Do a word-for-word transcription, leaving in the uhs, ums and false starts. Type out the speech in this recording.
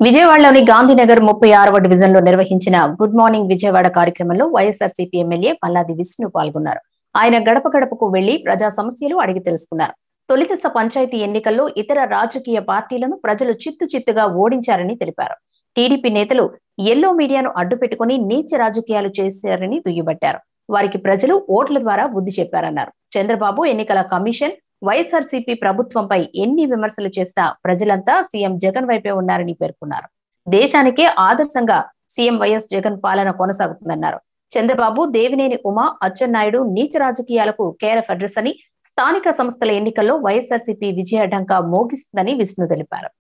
విజయవాడలోని గాంధీనగర్ ముప్పై ఆరవ డివిజన్ లో నిర్వహించిన గుడ్ మార్నింగ్ విజయవాడ కార్యక్రమంలో వైఎస్ఆర్సీపీ ఎమ్మెల్యే మల్లాది విష్ణు పాల్గొన్నారు. ఆయన గడప గడపకు వెళ్లి ప్రజా సమస్యలు అడిగి తెలుసుకున్నారు. తొలిదశ పంచాయతీ ఎన్నికల్లో ఇతర రాజకీయ పార్టీలను ప్రజలు చిత్తు చిత్తుగా ఓడించారని తెలిపారు. టీడీపీ నేతలు ఎల్లో మీడియాను అడ్డుపెట్టుకుని నీచ రాజకీయాలు చేశారని దుయ్యబట్టారు. వారికి ప్రజలు ఓట్ల ద్వారా బుద్ధి చెప్పారన్నారు. చంద్రబాబు ఎన్నికల కమిషన్ వైఎస్ఆర్సీపీ ప్రభుత్వంపై ఎన్ని విమర్శలు చేసినా ప్రజలంతా సీఎం జగన్ వైపే ఉన్నారని పేర్కొన్నారు. దేశానికే ఆదర్శంగా సీఎం వైఎస్ జగన్ పాలన కొనసాగుతుందన్నారు. చంద్రబాబు, దేవినేని ఉమా, అచ్చెన్నాయుడు నీచ రాజకీయాలకు కేరఫ్ అడ్రస్ అని, స్థానిక సంస్థల ఎన్నికల్లో వైఎస్ఆర్సీపీ విజయ ఢంకా మోగిస్తుందని విష్ణు తెలిపారు.